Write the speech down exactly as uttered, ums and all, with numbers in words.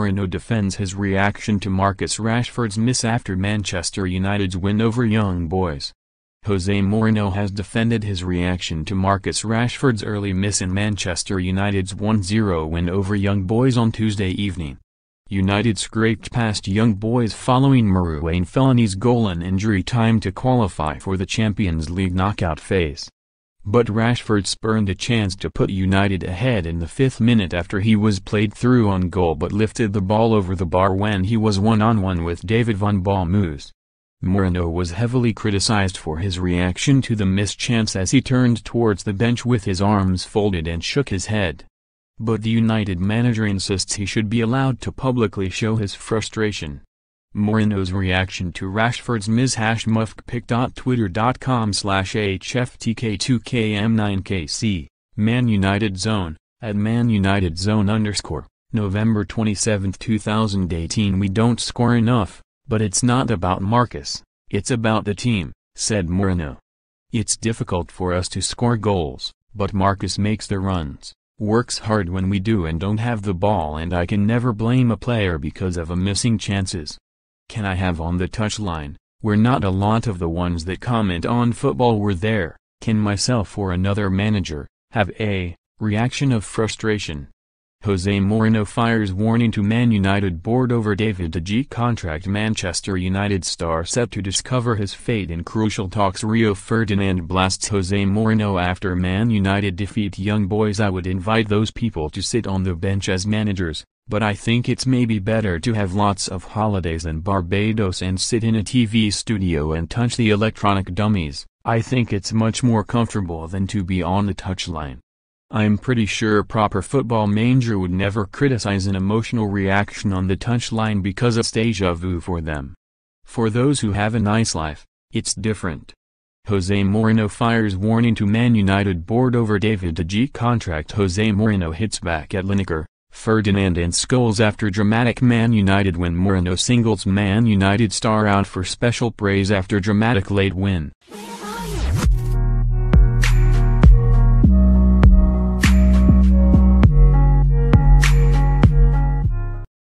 Mourinho defends his reaction to Marcus Rashford's miss after Manchester United's win over Young Boys. Jose Mourinho has defended his reaction to Marcus Rashford's early miss in Manchester United's one zero win over Young Boys on Tuesday evening. United scraped past Young Boys following Marouane Fellaini's goal in injury time to qualify for the Champions League knockout phase. But Rashford spurned a chance to put United ahead in the fifth minute after he was played through on goal but lifted the ball over the bar when he was one-on-one with David van Bommels. Mourinho was heavily criticized for his reaction to the missed chance as he turned towards the bench with his arms folded and shook his head. But the United manager insists he should be allowed to publicly show his frustration. Mourinho's reaction to Rashford's miss hash muffpic dot twitter dot com slash H F T K two K M nine K C, Man United Zone, at Man United Zone underscore, November twenty-seventh two thousand eighteen. We don't score enough, but it's not about Marcus, it's about the team, said Mourinho. It's difficult for us to score goals, but Marcus makes the runs, works hard when we do and don't have the ball, and I can never blame a player because of a missing chances. Can I have on the touchline, where not a lot of the ones that comment on football were there, can myself or another manager, have a reaction of frustration? Jose Mourinho fires warning to Man United board over David De Gea contract. Manchester United star set to discover his fate in crucial talks. Rio Ferdinand blasts Jose Mourinho after Man United defeat Young Boys. I would invite those people to sit on the bench as managers, but I think it's maybe better to have lots of holidays in Barbados and sit in a T V studio and touch the electronic dummies. I think it's much more comfortable than to be on the touchline. I'm pretty sure a proper football manager would never criticize an emotional reaction on the touchline because it's déjà vu for them. For those who have a nice life, it's different. Jose Mourinho fires warning to Man United board over David De Gea contract. Jose Mourinho hits back at Lineker, Ferdinand and Scholes after dramatic Man United win. Mourinho singles Man United star out for special praise after dramatic late win.